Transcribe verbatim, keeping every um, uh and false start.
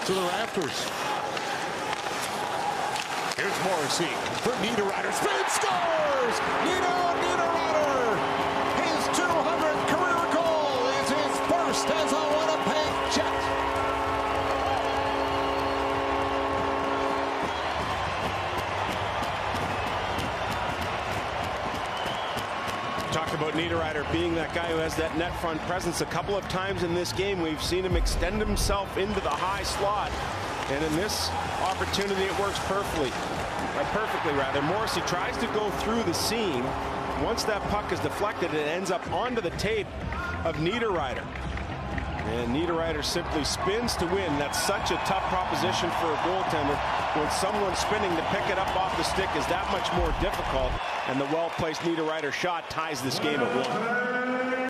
to the rafters. Here's Morrissey for Niederreiter. Spin scores! Nino Niederreiter! His two hundredth career goal is his first as a Winnipeg Jet. Talked about Niederreiter being that guy who has that net front presence. A couple of times in this game we've seen him extend himself into the high slot, and in this opportunity it works perfectly. Uh, perfectly rather. Morrissey tries to go through the seam. Once that puck is deflected, it ends up onto the tape of Niederreiter. And Niederreiter simply spins to win. That's such a tough proposition for a goaltender. When someone's spinning, to pick it up off the stick is that much more difficult. And the well-placed Niederreiter shot ties this game at one.